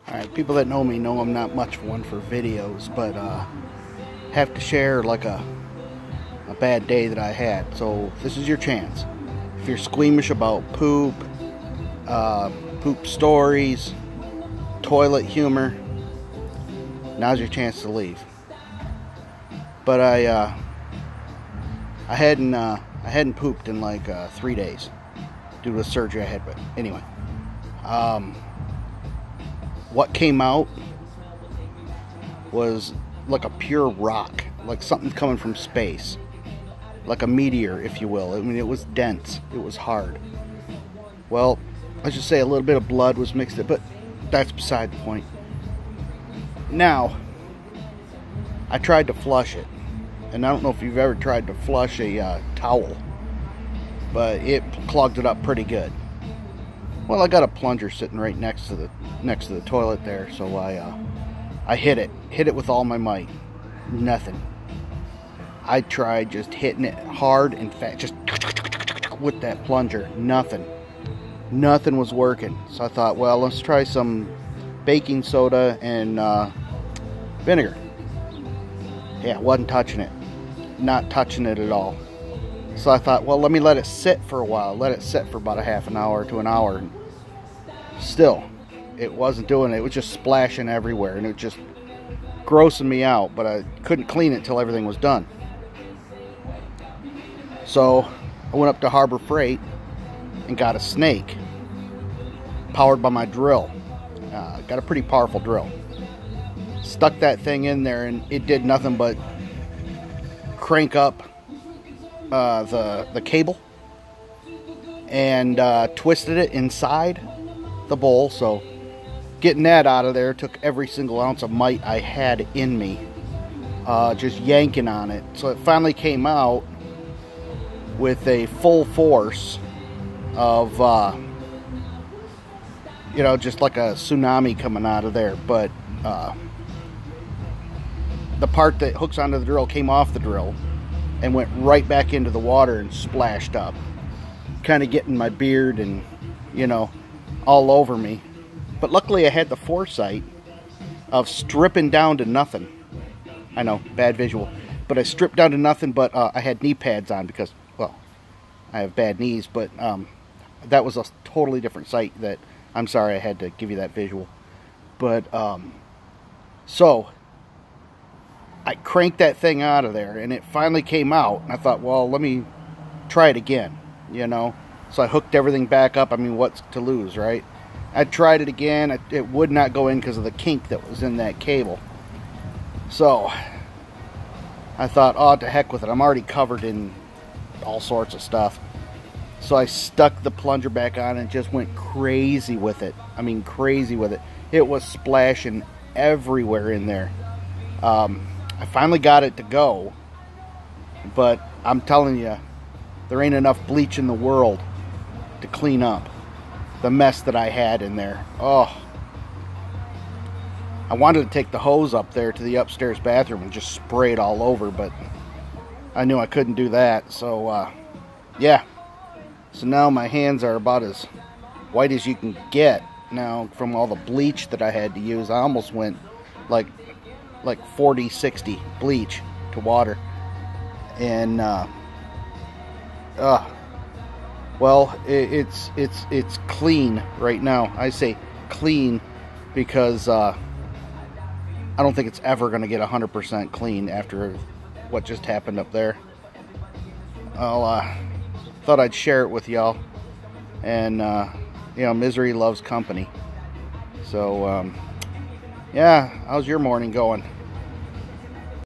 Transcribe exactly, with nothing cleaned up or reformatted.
Alright, people that know me know I'm not much one for videos, but uh, have to share like a, a bad day that I had. So this is your chance. If you're squeamish about poop, uh, poop stories, toilet humor, now's your chance to leave. But I uh, I hadn't uh, I hadn't pooped in like uh, three days due to a surgery I had. But anyway, um, what came out was like a pure rock, like something coming from space, like a meteor, if you will. I mean, it was dense, it was hard. Well, I should say a little bit of blood was mixed in, but that's beside the point. Now, I tried to flush it, and I don't know if you've ever tried to flush a uh, towel, but it clogged it up pretty good. Well, I got a plunger sitting right next to the next to the toilet there, so I uh, I hit it, hit it with all my might. Nothing. I tried just hitting it hard and fast, just with that plunger. Nothing. Nothing was working. So I thought, well, let's try some baking soda and uh, vinegar. Yeah, wasn't touching it. Not touching it at all. So I thought, well, let me let it sit for a while. Let it sit for about a half an hour to an hour. Still, it wasn't doing it. It was just splashing everywhere, and it just grossing me out. But I couldn't clean it until everything was done. So I went up to Harbor Freight and got a snake powered by my drill. Uh, got a pretty powerful drill. Stuck that thing in there, and it did nothing but crank up uh, the the cable and uh, twisted it inside the bowl. So getting that out of there took every single ounce of might I had in me, uh, just yanking on it. So it finally came out with a full force of uh, you know, just like a tsunami coming out of there. But uh, the part that hooks onto the drill came off the drill and went right back into the water and splashed up, kind of getting my beard and, you know, all over me. But luckily I had the foresight of stripping down to nothing. I know, bad visual, but I stripped down to nothing. But uh, I had knee pads on because, well, I have bad knees. But um, that was a totally different sight. That I'm sorry I had to give you that visual. But um, so I cranked that thing out of there, and it finally came out. And I thought, well, let me try it again, you know. So I hooked everything back up. I mean, what's to lose, right? I tried it again. It, it would not go in because of the kink that was in that cable. So I thought, oh, to heck with it. I'm already covered in all sorts of stuff. So I stuck the plunger back on and just went crazy with it. I mean, crazy with it. It was splashing everywhere in there. Um, I finally got it to go, but I'm telling you, there ain't enough bleach in the world to clean up the mess that I had in there. Oh, I wanted to take the hose up there to the upstairs bathroom and just spray it all over, but I knew I couldn't do that. So uh, yeah, so now my hands are about as white as you can get now from all the bleach that I had to use. I almost went like like forty sixty bleach to water. And uh, uh well, it, it's it's it's clean right now. I say clean because uh, I don't think it's ever going to get one hundred percent clean after what just happened up there. I'll uh, thought I'd share it with y'all. And uh, you know, misery loves company. So um, yeah, how's your morning going?